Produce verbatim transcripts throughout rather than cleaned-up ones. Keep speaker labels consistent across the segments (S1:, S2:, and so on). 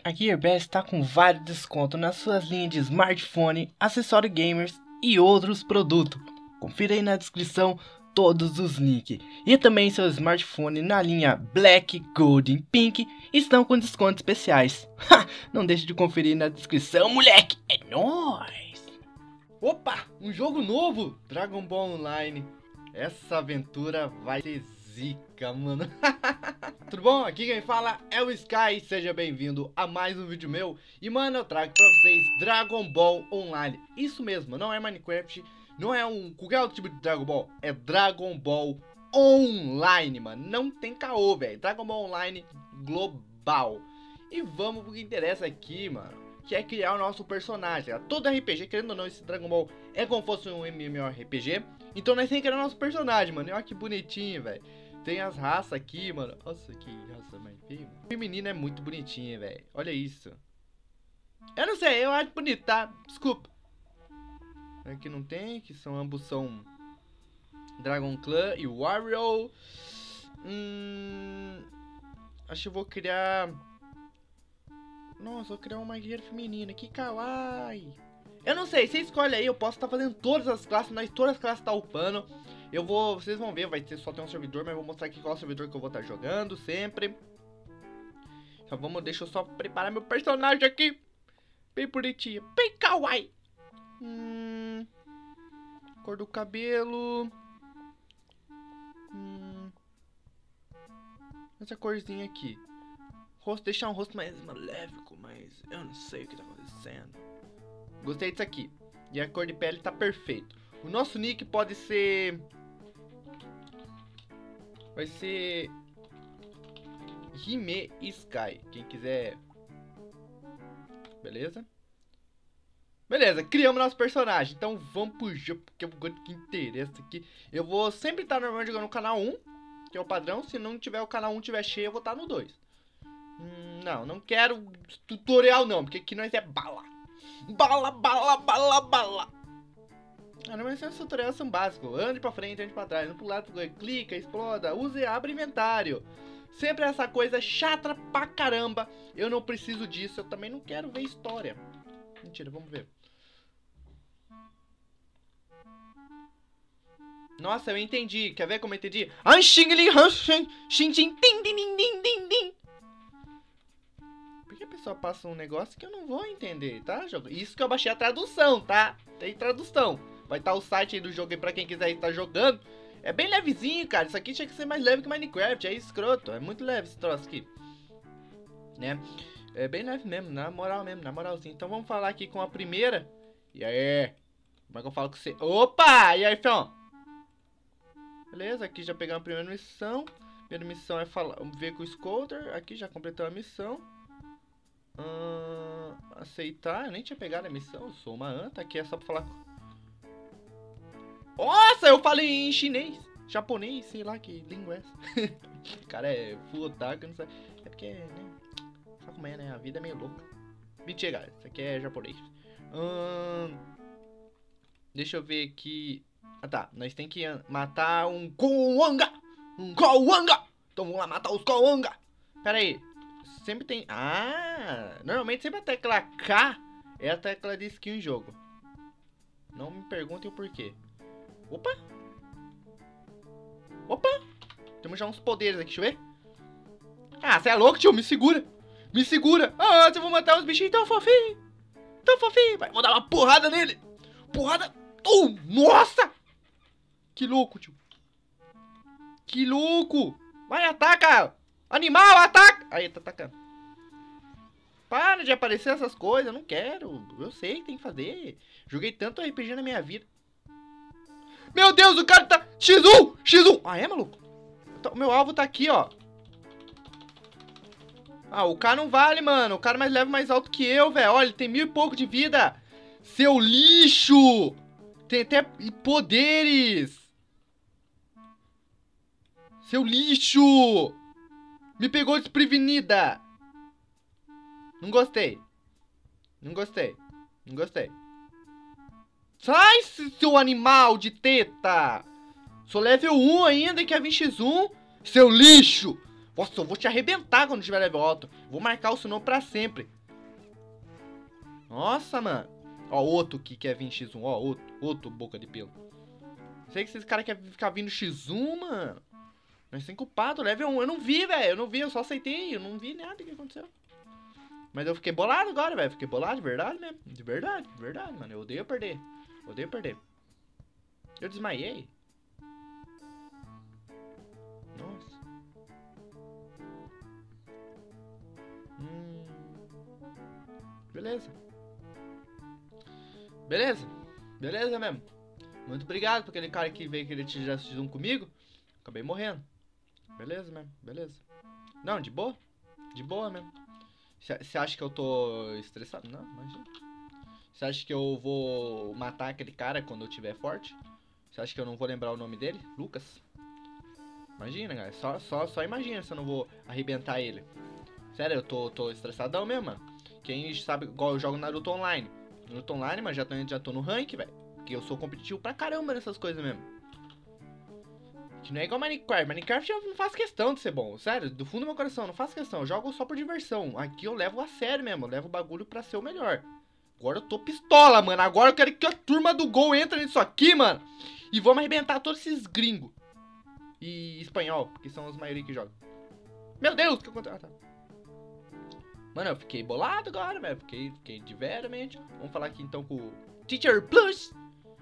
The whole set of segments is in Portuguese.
S1: A GearBest está com vários descontos nas suas linhas de smartphone, acessórios gamers e outros produtos. Confira aí na descrição todos os links. E também seu smartphone na linha Black, Gold e Pink estão com descontos especiais. Ha! Não deixe de conferir na descrição, moleque! É nóis! Opa! Um jogo novo! Dragon Ball Online. Essa aventura vai ser zica, mano. Tudo bom? Aqui quem fala é o Sky. Seja bem-vindo a mais um vídeo meu. E, mano, eu trago pra vocês Dragon Ball Online. Isso mesmo, não é Minecraft, não é um qualquer outro tipo de Dragon Ball. É Dragon Ball Online, mano. Não tem caô, velho. Dragon Ball Online global. E vamos pro que interessa aqui, mano, que é criar o nosso personagem. Todo R P G, querendo ou não, esse Dragon Ball é como se fosse um MMORPG. Então nós temos que criar o nosso personagem, mano. E olha que bonitinho, velho. Tem as raças aqui, mano. Nossa, que raça mais feia. O feminino é muito bonitinho, velho. Olha isso. Eu não sei, eu acho bonito, tá? Desculpa. Aqui não tem, que são ambos são Dragon Clan e Warrior. Hum, acho que eu vou criar... Nossa, vou criar uma guerreira feminina. Que kawaii. Eu não sei, você escolhe aí. Eu posso estar fazendo todas as classes, mas todas as classes tá upando. Eu vou, vocês vão ver, vai ter só ter um servidor, mas eu vou mostrar aqui qual servidor que eu vou estar jogando sempre. Então vamos, deixa eu só preparar meu personagem aqui. Bem bonitinho, bem kawaii. Hum, cor do cabelo. Hum, essa corzinha aqui. Rosto, deixar um rosto mais maléfico, mas eu não sei o que tá acontecendo. Gostei disso aqui. E a cor de pele tá perfeito. O nosso nick pode ser... Vai ser... Hime Sky. Quem quiser... Beleza? Beleza, criamos nosso personagem. Então vamos pro jogo, porque eu gosto que interessa aqui. Eu vou sempre estar normalmente jogando no canal um, que é o padrão. Se não tiver o canal um tiver cheio, eu vou estar no dois. Hum, não, não quero tutorial não, porque aqui nós é bala. Bala, bala, bala, bala. Ah, não, mas esses tutoriais são básicos. Ande pra frente, ande pra trás, ande pro lado, clica, exploda, use e abre inventário. Sempre essa coisa chata pra caramba. Eu não preciso disso, eu também não quero ver história. Mentira, vamos ver. Nossa, eu entendi. Quer ver como eu entendi? Por que a pessoa passa um negócio que eu não vou entender, tá, jogo? Isso que eu baixei a tradução, tá? Tem tradução. Vai estar o site aí do jogo aí pra quem quiser estar jogando. É bem levezinho, cara. Isso aqui tinha que ser mais leve que Minecraft. É escroto. É muito leve esse troço aqui. Né? É bem leve mesmo, na moral mesmo, na moralzinha. Então vamos falar aqui com a primeira. E aí? Como é que eu falo com você? Opa! E aí, fião? Beleza, aqui já pegamos a primeira missão. Primeira missão é falar, ver com o Scouter. Aqui já completamos a missão. Hum, aceitar, eu nem tinha pegado a missão. Eu sou uma anta, aqui é só pra falar com... Nossa, eu falei em chinês, japonês, sei lá que língua é essa. Cara, é full otaku, não sei. É porque, né, sabe como é, né, a vida é meio louca. Mentira, galera, isso aqui é japonês. hum, Deixa eu ver aqui. Ah tá, nós tem que matar um Kouanga. Um Kouanga. Então vamos lá matar os Kouanga. Pera aí, sempre tem... Ah, normalmente sempre a tecla K é a tecla de skill em jogo. Não me perguntem o porquê. Opa! Opa! Temos já uns poderes aqui, deixa eu ver. Ah, você é louco, tio? Me segura! Me segura! Ah, eu vou matar os bichinhos tão fofinhos! Tão fofinho! Vai, vou dar uma porrada nele! Porrada! Oh, nossa! Que louco, tio! Que louco! Vai, ataca! Animal, ataca! Aí, tá atacando. Para de aparecer essas coisas, eu não quero. Eu sei que tem que fazer. Joguei tanto R P G na minha vida. Meu Deus, o cara tá... X um! X um! Ah, é, maluco? O meu alvo tá aqui, ó. Ah, o cara não vale, mano. O cara mais leve mais alto que eu, velho. Olha, ele tem mil e pouco de vida. Seu lixo! Tem até poderes. Seu lixo! Me pegou desprevenida. Não gostei. Não gostei. Não gostei. Sai, seu animal de teta! Sou level um ainda e quer vir X um? Seu lixo! Nossa, eu vou te arrebentar quando tiver level alto. Vou marcar o seu nome pra sempre. Nossa, mano. Ó, outro que quer vir X um. Ó, outro, outro boca de pelo. Sei que esses caras querem ficar vindo X um, mano. Nós sem culpado, level um. Eu não vi, velho. Eu não vi, eu só aceitei. Eu não vi nada que aconteceu. Mas eu fiquei bolado agora, velho. Fiquei bolado de verdade mesmo. De verdade, de verdade, mano. Eu odeio perder. Eu odeio perder. Eu desmaiei. Nossa. Hum. Beleza. Beleza. Beleza mesmo. Muito obrigado por aquele cara que veio querer tirar X um comigo. Acabei morrendo. Beleza mesmo. Beleza. Não, de boa. De boa mesmo. Você acha que eu tô estressado? Não, imagina. Você acha que eu vou matar aquele cara quando eu tiver forte? Você acha que eu não vou lembrar o nome dele? Lucas? Imagina, cara. Só, só, só imagina se eu não vou arrebentar ele. Sério, eu tô, tô estressadão mesmo, mano. Quem sabe, igual eu jogo Naruto Online. Naruto Online, mas já tô, já tô no rank, velho. Porque eu sou competitivo pra caramba nessas coisas mesmo. Que não é igual Minecraft. Minecraft eu não faço questão de ser bom. Sério, do fundo do meu coração, eu não faço questão. Eu jogo só por diversão. Aqui eu levo a sério mesmo. Eu levo o bagulho pra ser o melhor. Agora eu tô pistola, mano. Agora eu quero que a turma do Gol entre nisso aqui, mano. E vamos arrebentar todos esses gringos. E espanhol, que são os maioria que jogam. Meu Deus, o que aconteceu? Ah, tá. Mano, eu fiquei bolado agora, velho. Fiquei, fiquei de veramente. Vamos falar aqui então com o Teacher Plus.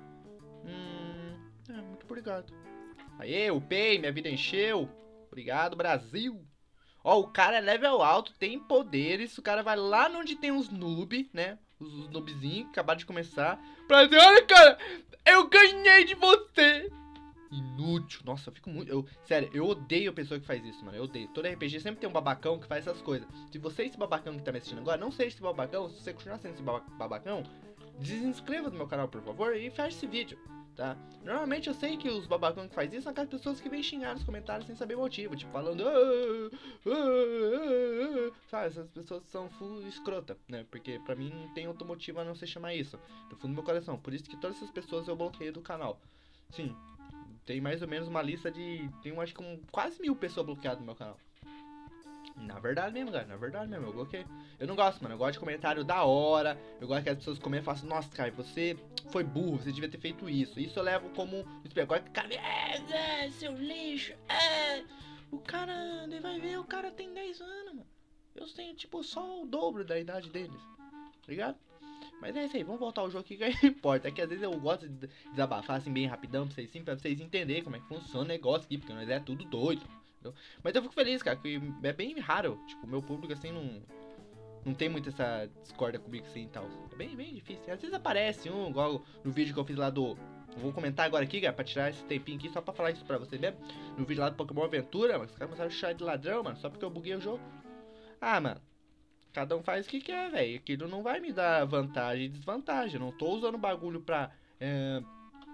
S1: Hum, é, muito obrigado. Aê, upei, minha vida encheu. Obrigado, Brasil. Ó, o cara é level alto, tem poderes. O cara vai lá onde tem os noob, né? Os, os noobzinhos que acabaram de começar. Pra dizer, olha, cara, eu ganhei de você. Inútil. Nossa, eu fico muito... Eu, sério, eu odeio a pessoa que faz isso, mano. Eu odeio. Todo R P G sempre tem um babacão que faz essas coisas. Se você é esse babacão que tá me assistindo agora, não seja esse babacão. Se você continuar sendo esse babacão, desinscreva do meu canal, por favor, e feche esse vídeo. Tá? Normalmente eu sei que os babacão que faz isso são aquelas pessoas que vêm xingar nos comentários sem saber motivo, tipo falando ah, ah, ah, ah. Sabe, essas pessoas são full escrota, né? Porque pra mim não tem outro motivo a não ser chamar isso do fundo do meu coração. Por isso que todas essas pessoas eu bloqueio do canal. Sim, tem mais ou menos uma lista de... Tem acho que um, quase mil pessoas bloqueadas no meu canal. Na verdade mesmo, cara, na verdade mesmo, eu bloqueei. Eu não gosto, mano, eu gosto de comentário da hora. Eu gosto que as pessoas comentem e falam assim, nossa, cara, você foi burro, você devia ter feito isso. Isso eu levo como... Agora que o cara... É, seu lixo, é... O cara, ele vai ver, o cara tem dez anos, mano. Eu tenho, tipo, só o dobro da idade deles, tá ligado? Mas é isso aí, vamos voltar ao jogo aqui que não importa. É que às vezes eu gosto de desabafar assim bem rapidão pra vocês, sim, pra vocês entenderem como é que funciona o negócio aqui, porque nós é tudo doido. Entendeu? Mas eu fico feliz, cara, que é bem raro. Tipo, o meu público assim não. Não tem muito essa discórdia comigo assim e tal. É bem, bem difícil. Às vezes aparece um, igual no vídeo que eu fiz lá do. Eu vou comentar agora aqui, cara, pra tirar esse tempinho aqui só pra falar isso pra vocês mesmo. No vídeo lá do Pokémon Aventura, mano, os caras começaram a chamar de ladrão, mano, só porque eu buguei o jogo. Ah, mano. Cada um faz o que quer, velho. Aquilo não vai me dar vantagem e desvantagem. Eu não tô usando bagulho pra... É,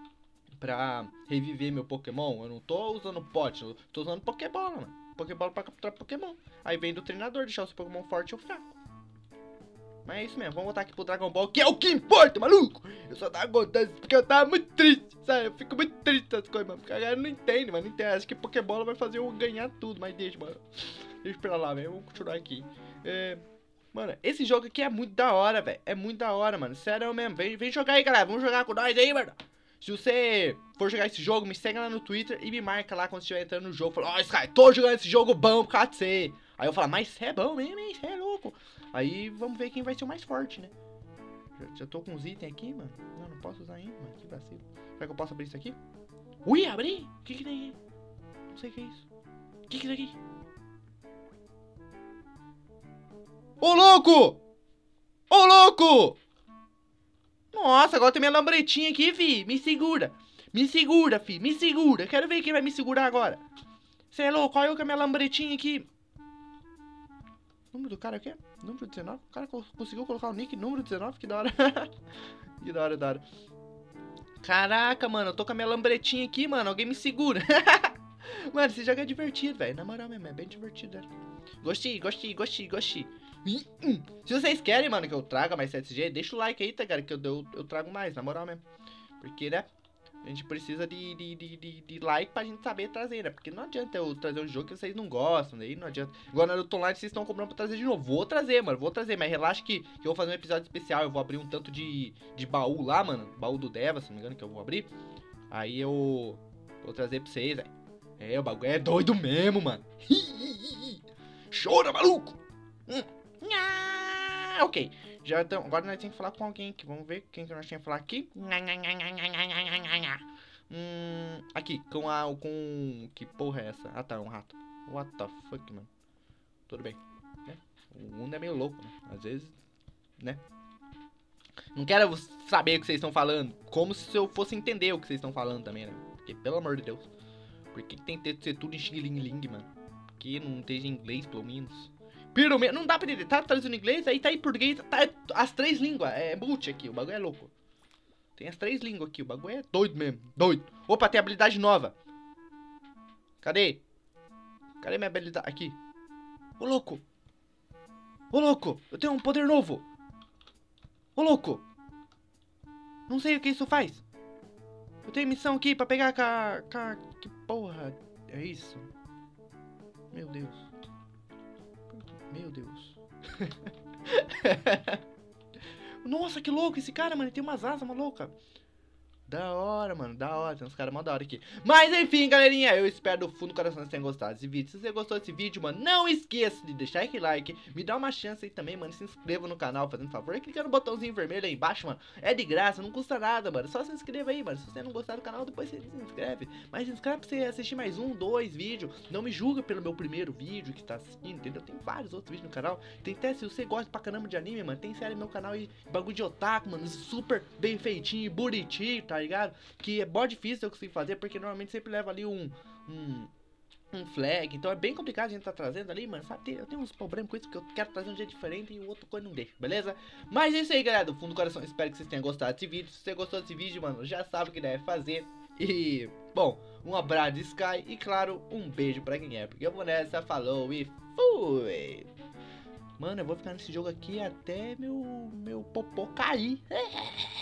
S1: pra reviver meu Pokémon. Eu não tô usando pote. Eu tô usando Pokébola, mano. Pokébola pra capturar Pokémon. Aí vem do treinador deixar o seu Pokémon forte ou fraco. Mas é isso mesmo. Vamos voltar aqui pro Dragon Ball, que é o que importa, maluco. Eu só tava contando isso porque eu tava muito triste, sabe? Eu fico muito triste das coisas, mano. Porque a galera não entende, mano. Não entende. Acho que Pokébola vai fazer eu ganhar tudo. Mas deixa, mano. Deixa pra lá, velho. Vamos continuar aqui. É... Mano, esse jogo aqui é muito da hora, velho. É muito da hora, mano. Sério mesmo. Vem, vem jogar aí, galera. Vamos jogar com nós aí, mano. Se você for jogar esse jogo, me segue lá no Twitter e me marca lá quando estiver entrando no jogo. Fala, ó, Sky, tô jogando esse jogo bom por causa de você. Aí eu falo, mas você é bom mesmo, hein? Você é louco. Aí vamos ver quem vai ser o mais forte, né? Já, já tô com os itens aqui, mano. Não, não posso usar ainda, mano. Que vacilo. Será que eu posso abrir isso aqui? Ui, abri? O que que tem aqui? Não sei o que é isso. O que que é isso aqui? Ô, louco! Ô, louco! Nossa, agora tem minha lambretinha aqui, fi. Me segura. Me segura, fi. Me segura. Quero ver quem vai me segurar agora. Você é louco? Olha eu com a minha lambretinha aqui. Número do cara aqui? Número dezenove? O cara conseguiu colocar o nick número dezenove? Que da hora. Que da hora, da hora. Caraca, mano. Eu tô com a minha lambretinha aqui, mano. Alguém me segura. Mano, esse jogo é divertido, velho. Na moral mesmo, é bem divertido, velho. Gostei, gostei, gostei, gostei. Se vocês querem, mano, que eu traga mais sete G, deixa o like aí, tá, cara, que eu, eu, eu trago mais, na moral mesmo. Porque, né, A gente precisa de, de, de, de, de like pra gente saber trazer, né? Porque não adianta eu trazer um jogo que vocês não gostam, daí não adianta. Agora no Naruto Online vocês estão comprando pra trazer de novo. Vou trazer, mano, vou trazer, mas relaxa que, que eu vou fazer um episódio especial. Eu vou abrir um tanto de, de baú lá, mano. Baú do Deva, se não me engano, que eu vou abrir. Aí eu vou trazer pra vocês, velho. É, o bagulho é doido mesmo, mano. Chora, maluco! Hum. Ah, ok. Já então, agora nós temos que falar com alguém aqui. Vamos ver quem que nós temos que falar aqui. Hum, aqui, com a. Com. Que porra é essa? Ah tá, um rato. What the fuck, mano? Tudo bem, né? O mundo é meio louco, né? Às vezes, né? Não quero saber o que vocês estão falando. Como se eu fosse entender o que vocês estão falando também, né? Porque, pelo amor de Deus. Por que, que tem que ser tudo em xing-ling-ling, mano? Que não esteja em inglês, pelo menos. Pelo menos, não dá pra entender. Tá traduzindo em inglês, aí tá em português. Tá as três línguas. É multi aqui, o bagulho é louco. Tem as três línguas aqui, o bagulho é doido mesmo. Doido. Opa, tem habilidade nova. Cadê? Cadê minha habilidade? Aqui. Ô, louco. Ô, louco. Eu tenho um poder novo. Ô, louco. Não sei o que isso faz. Eu tenho missão aqui pra pegar com a... Com a... Que porra é isso? Meu Deus. Meu Deus. Nossa, que louco esse cara, mano. Ele tem umas asas malucas. Da hora, mano, da hora, tem uns caras mó da hora aqui. Mas enfim, galerinha, eu espero do fundo do coração que vocês tenham gostado desse vídeo. Se você gostou desse vídeo, mano, não esqueça de deixar aquele like. Me dá uma chance aí também, mano, se inscreva no canal, fazendo favor. E clica no botãozinho vermelho aí embaixo, mano. É de graça, não custa nada, mano. Só se inscreva aí, mano. Se você não gostar do canal, depois você se inscreve. Mas se inscreve pra você assistir mais um, dois vídeos. Não me julga pelo meu primeiro vídeo que tá assistindo, entendeu? Tem vários outros vídeos no canal. Tem até, se você gosta pra caramba de anime, mano, tem série no meu canal aí, bagulho de otaku, mano, super bem feitinho, bonitinho, tá ligado? Que é bom difícil eu consigo fazer, porque normalmente sempre leva ali um, um, um flag, então é bem complicado a gente tá trazendo ali, mano, sabe, eu tenho uns problemas com isso, porque eu quero trazer um jeito diferente e o outro coisa não deixa, beleza? Mas é isso aí, galera, do fundo do coração, espero que vocês tenham gostado desse vídeo. Se você gostou desse vídeo, mano, já sabe o que deve fazer. E, bom, um abraço de Sky e, claro, um beijo pra quem é, porque eu vou nessa, falou e fui! Mano, eu vou ficar nesse jogo aqui até meu, meu popô cair.